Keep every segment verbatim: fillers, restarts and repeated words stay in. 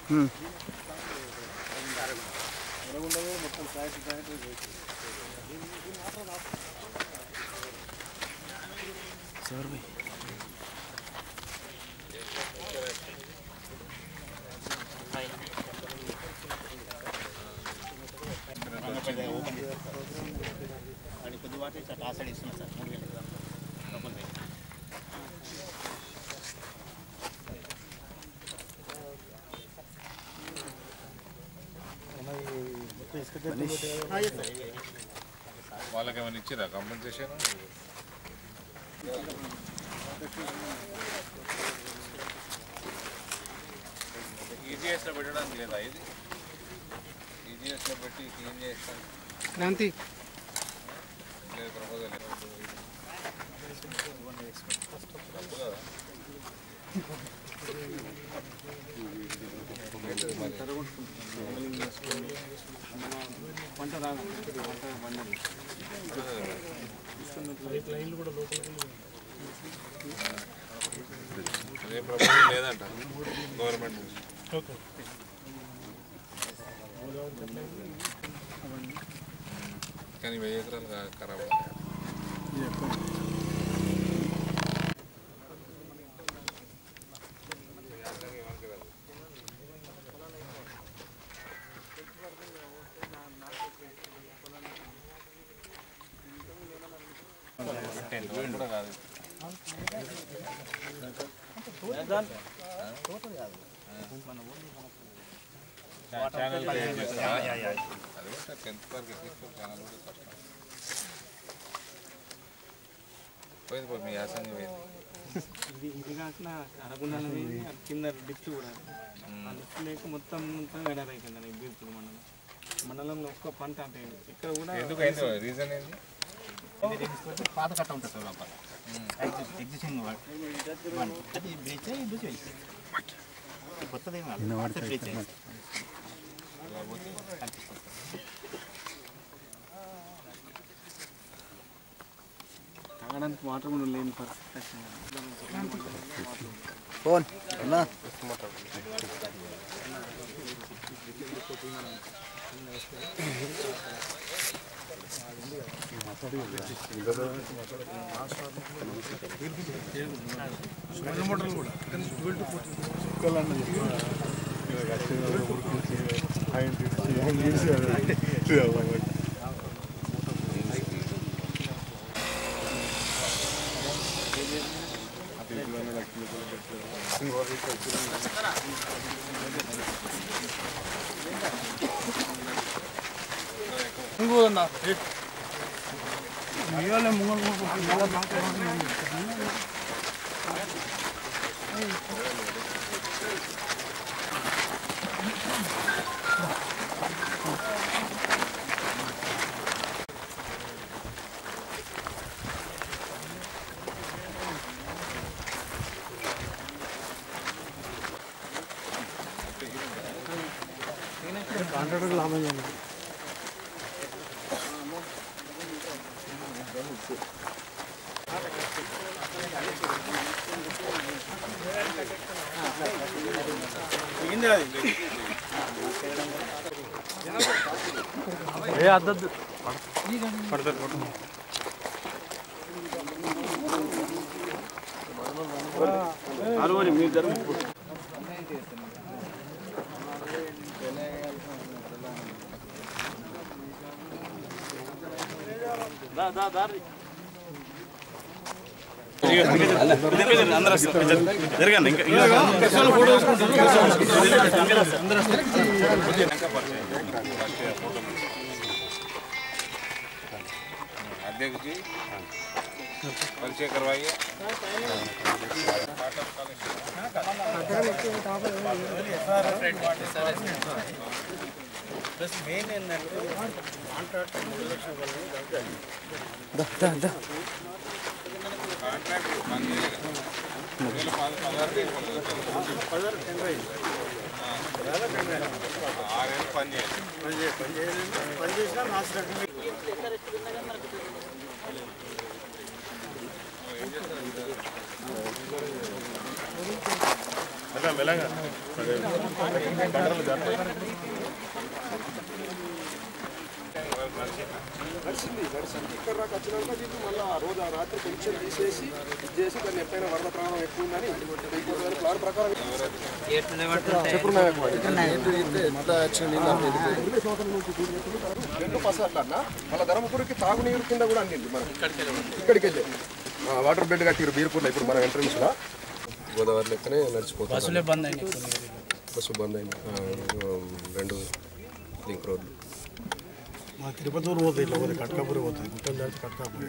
Sir भाई आणि పొద్దువాటే ఆసడి ఇస్తున్నా సార్ మూడు వేలు డబుల్ వే వాళ్ళకి ఏమైనా ఇచ్చిరా కాంపెన్సేషన్ ఈజీఎస్లో పెట్టడానికి లేదా ఇది ఈజీఎస్లో పెట్టి క్లీన్ చేస్తాను క్రాంతి లేదు ప్రపోజల్ తప్పు కదా పంట రాగా పంట పండదు లైన్లు కూడా లోపలికి అదే ప్రపోజల్ లేదంట గవర్నమెంట్ ఓకే కానీ వెయ్యి ఎకరాలు ఖరాబ్ కూడా కాదు ఛానల్ అది కూడా టెన్త్ వరకు ఎక్కించుకో ఛానల్ కూడా కష్టం పోయింది పోయి మీ యాసంగి పోయింది ఇది ఇది కాకుండా అరగుండా కింద డిప్స్ కూడా ఆ డిప్స్ లేక మొత్తం మొత్తం ఎడర్ అయిపోయింది బీర్పూర్ మండలం మండలంలో ఒక్క పంట అంటే ఇక్కడ కూడా ఎందుకు అయింది రీజన్ ఏంది పాత కట్ట ఉంటుంది సార్ లోపల ఎగ్జిస్టింగ్ అది బ్రీచ్ బ్రీచ్ కొత్తది బ్రీచ్ తాగడానికి వాటర్ కూడా లేని పరిస్థితి ఫోన్ అన్నా మోటార్లు కూడా ఇంకోదన్నా మీరే ముంగల్ కాంట్రాక్టర్ లాభం చేయండి ఏ అద్దద్దు పడతారు అరవని మీరు జరుగు దా దా దారి జరగండి ఇంకా अध्यक्ष जी परिचय करवाइए ప్లస్ మెయిన్ ఏంటంటే కాంట్రాక్ట్ కాంట్రాక్ట్ పని పదహారు టెండర్ ఆరేళ్ళు పని చేయాలి పని చేయాలి పని చేయాలి పని చేసినా నాశనం ఏం చేస్తారు నడిచింది నడిచింది ఇక్కడ నాకు వచ్చినాక దీన్ని మళ్ళీ ఆ రోజు ఆ రాత్రి కొంచెం తీసేసి చేసి దాన్ని ఎప్పుడైనా వరద ప్రమాణం ఎక్కువ ఉందని ప్లాన్ ప్రకారం రెండు పర్సెంట్ అన్న మళ్ళీ ధర్మపురికి తాగునీరు కింద కూడా అందింది మనం ఇక్కడికి వెళ్ళి వాటర్ బెడ్ కట్టిరు బీర్పూర్లో ఇప్పుడు మన ఎంట్రన్స్ లో గోదావరి లెక్కనే నడిచిపోతుంది. బస్సు బంద్ అయింది. రెండు లింక్ రోడ్లు మా తిరుపతి ఊరు పోతుంది ఇట్లా పోతే కట్కాపురి పోతుంది గుట్టలు దాటి కట్కాపురి.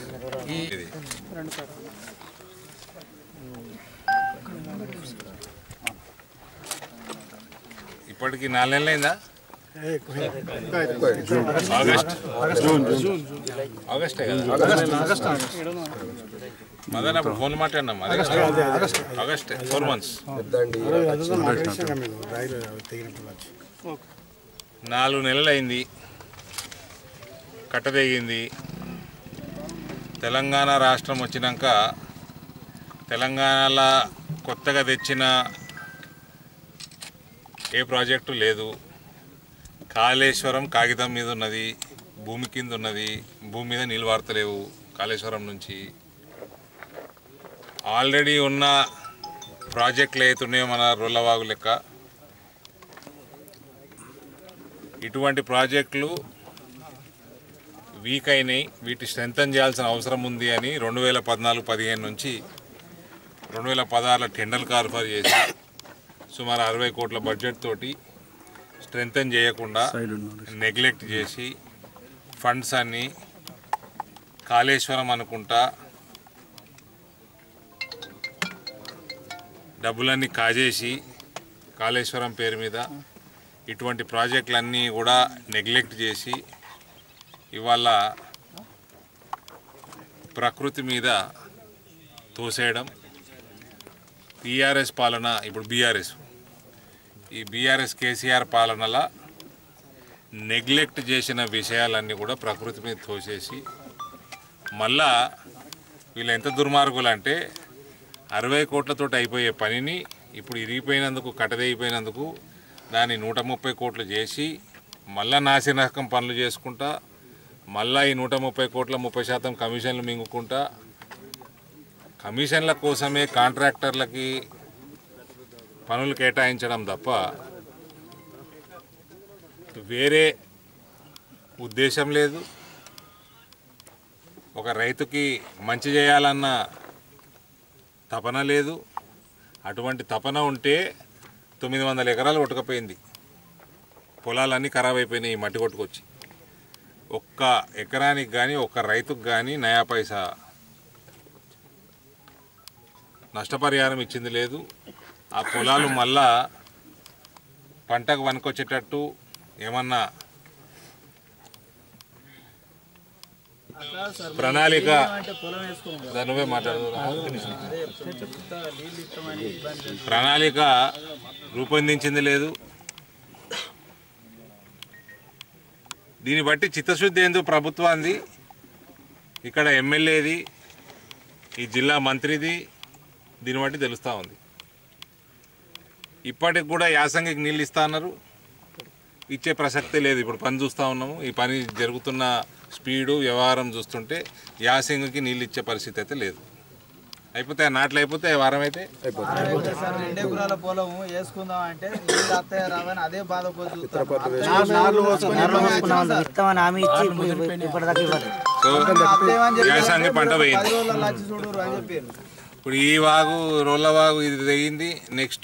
ఇప్పటికి నాలుగు నెలలు అయిందా? ఆగస్ట్ మదన్ అప్పుడు ఫోన్ మాట్లాడినాం. ఆగస్ట్ ఫోర్ మంత్స్ నాలుగు నెలలు అయింది. కట్టదెగింది. తెలంగాణ రాష్ట్రం వచ్చినాక తెలంగాణలో కొత్తగా తెచ్చిన ఏ ప్రాజెక్టు లేదు. కాళేశ్వరం కాగితం మీద ఉన్నది, భూమి కింద ఉన్నది, భూమి మీద నీళ్ళు వార్తలేవు. కాళేశ్వరం నుంచి ఆల్రెడీ ఉన్న ప్రాజెక్టులు అవుతున్నాయో మన రొల్లవాగు లెక్క ఇటువంటి ప్రాజెక్టులు వీక్ అయినాయి. వీటి స్ట్రెంథన్ చేయాల్సిన అవసరం ఉంది అని రెండు వేల పద్నాలుగు పదిహేను నుంచి రెండు వేల పదహారులో టెండర్లు కాల్ఫర్ చేసి సుమారు అరవై కోట్ల బడ్జెట్ తోటి స్ట్రెంథన్ చేయకుండా నెగ్లెక్ట్ చేసి ఫండ్స్ అన్ని కాళేశ్వరం అనుకుంటా డబ్బులన్నీ కాజేసి కాళేశ్వరం పేరు మీద ఇటువంటి ప్రాజెక్టులన్నీ కూడా నెగ్లెక్ట్ చేసి ఇవాళ ప్రకృతి మీద తోసేయడం. టీఆర్ఎస్ పాలన ఇప్పుడు బీఆర్ఎస్ ఈ బీఆర్ఎస్ కేసీఆర్ పాలనలో నెగ్లెక్ట్ చేసిన విషయాలన్నీ కూడా ప్రకృతి మీద తోసేసి మళ్ళా వీళ్ళు ఎంత దుర్మార్గులు అంటే అరవై కోట్లతో అయిపోయే పనిని ఇప్పుడు ఇరిగిపోయినందుకు కట్టదైపోయినందుకు దాన్ని నూట ముప్పై కోట్లు చేసి మళ్ళా నాసిరకం పనులు చేసుకుంటా మళ్ళా ఈ నూట ముప్పై కోట్ల ముప్పై శాతం కమిషన్లు మింగుకుంటా కమిషన్ల కోసమే కాంట్రాక్టర్లకి పనులు కేటాయించడం తప్ప వేరే ఉద్దేశం లేదు. ఒక రైతుకి మంచి చేయాలన్న తపన లేదు. అటువంటి తపన ఉంటే తొమ్మిది వందల ఎకరాలు కొట్టుకపోయింది. పొలాలన్నీ ఖరాబ్ అయిపోయినాయి ఈ మట్టి కొట్టుకొచ్చి. ఒక్క ఎకరానికి కానీ ఒక్క రైతుకు కానీ నయా పైసా నష్టపరిహారం ఇచ్చింది లేదు. ఆ పొలాలు మళ్ళా పంటకు వనుకొచ్చేటట్టు ఏమన్నా ప్రణాళిక నువ్వే మాట్లాడు ప్రణాళిక రూపొందించింది లేదు. దీన్ని బట్టి చిత్తశుద్ధి ఏందో ప్రభుత్వాన్ని, ఇక్కడ ఎమ్మెల్యేది, ఈ జిల్లా మంత్రిది, దీన్ని బట్టి తెలుస్తూ ఉంది. ఇప్పటికి కూడా యాసంగికి నీళ్ళు ఇస్తా అన్నారు, ఇచ్చే ప్రసక్తే లేదు. ఇప్పుడు పని చూస్తూ ఉన్నాము. ఈ పని జరుగుతున్న స్పీడు వ్యవహారం చూస్తుంటే యాసంగికి నీళ్ళు ఇచ్చే పరిస్థితి అయితే లేదు. అయిపోతే నాట్లు అయిపోతే వారం అయితే రెండు ఎకరాల పొలం వేసుకుందాం అంటే అదే బాధ యాసంగి పంట పోయింది. ఇప్పుడు ఈ వాగు రోళ్ళ వాగు ఇది తెగింది. నెక్స్ట్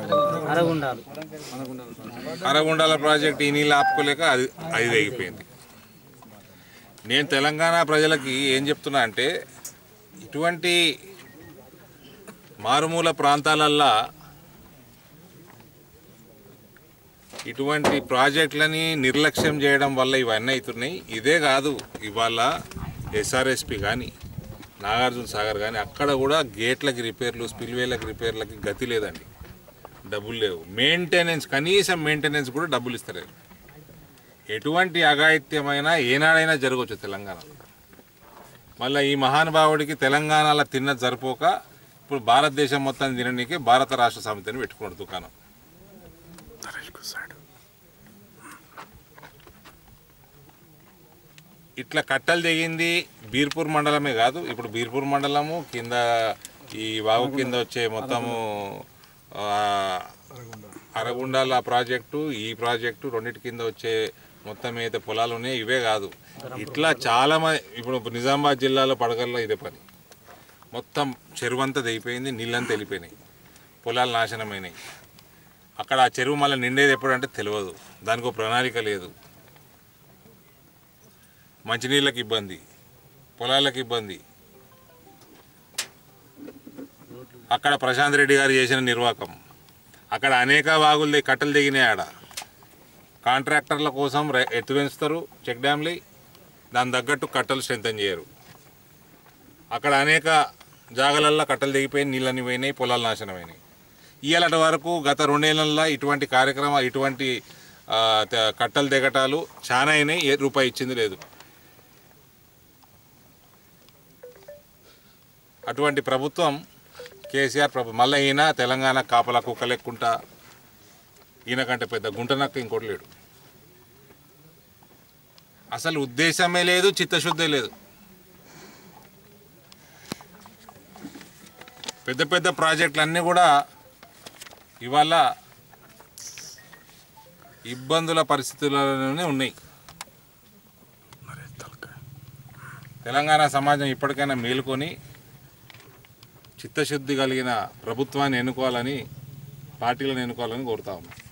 అరగుండాల ప్రాజెక్ట్ ఈ నీళ్ళు ఆపుకోలేక అది అది తెగిపోయింది. నేను తెలంగాణ ప్రజలకి ఏం చెప్తున్నా అంటే ఇటువంటి మారుమూల ప్రాంతాలల్లో ఇటువంటి ప్రాజెక్టులని నిర్లక్ష్యం చేయడం వల్ల ఇవన్నీ అవుతున్నాయి. ఇదే కాదు, ఇవాళ ఎస్ఆర్ఎస్పి కానీ నాగార్జున సాగర్ కానీ అక్కడ కూడా గేట్లకి రిపేర్లు, స్పిల్వేలకు రిపేర్లకి గతి లేదండి. డబ్బులు లేవు. మెయింటెనెన్స్, కనీసం మెయింటెనెన్స్ కూడా డబ్బులు ఇస్తలేరు. ఎటువంటి అఘాయిత్యమైనా ఏనాడైనా జరగవచ్చు తెలంగాణలో. మళ్ళీ ఈ మహానుభావుడికి తెలంగాణలో తిన్న జరిపోక ఇప్పుడు భారతదేశం మొత్తం తినడానికి భారత రాష్ట్ర సమితిని పెట్టుకున్నాడు దుకాణం. ఇట్లా కట్టలు దిగింది బీర్పూర్ మండలమే కాదు. ఇప్పుడు బీర్పూర్ మండలము కింద ఈ వాగు కింద వచ్చే మొత్తము అరగుండాల ప్రాజెక్టు, ఈ ప్రాజెక్టు రెండింటి కింద వచ్చే మొత్తం ఏదైతే పొలాలు ఉన్నాయో ఇవే కాదు. ఇట్లా చాలా మంది ఇప్పుడు నిజామాబాద్ జిల్లాలో పడగల్లో ఇదే పని. మొత్తం చెరువు అంతా తెగిపోయింది, నీళ్ళంతా వెళ్ళిపోయినాయి, పొలాలు నాశనమైనాయి. అక్కడ ఆ చెరువు మళ్ళీ నిండేది ఎప్పుడంటే తెలియదు, దానికి ఒక ప్రణాళిక లేదు. మంచినీళ్ళకి ఇబ్బంది, పొలాలకు ఇబ్బంది. అక్కడ ప్రశాంత్ రెడ్డి గారు చేసిన నిర్వాహకం, అక్కడ అనేక వాగులు కట్టలు దిగినాయి. ఆడ కాంట్రాక్టర్ల కోసం ఎత్తు పెంచుతారు చెక్ డ్యామ్లు, దాని తగ్గట్టు కట్టలు స్ట్రెంథన్ చేయరు. అక్కడ అనేక జాగలల్లో కట్టలు దిగిపోయి నీళ్ళని పోయినాయి, పొలాలు నాశనమైనాయి. ఇవాళ వరకు గత రెండేళ్లలో ఇటువంటి కార్యక్రమాలు, ఇటువంటి కట్టలు దిగటాలు చాలా అయినాయి, ఏ రూపాయి ఇచ్చింది లేదు. అటువంటి ప్రభుత్వం కేసీఆర్ ప్రభుత్వం. మళ్ళీ ఈయన తెలంగాణ కాపలా కుక్క లెక్కుంటా, ఈయన కంటే పెద్ద గుంటనక్క ఇంకోటి లేడు. అసలు ఉద్దేశమే లేదు, చిత్తశుద్ధే లేదు. పెద్ద పెద్ద ప్రాజెక్టులు అన్నీ కూడా ఇవాళ ఇబ్బందుల పరిస్థితుల్లోనే ఉన్నాయి. తెలంగాణ సమాజం ఇప్పటికైనా మేలుకొని చిత్తశుద్ధి కలిగిన ప్రభుత్వాన్ని ఎన్నుకోవాలని, పార్టీలను ఎన్నుకోవాలని కోరుతా ఉన్నాం.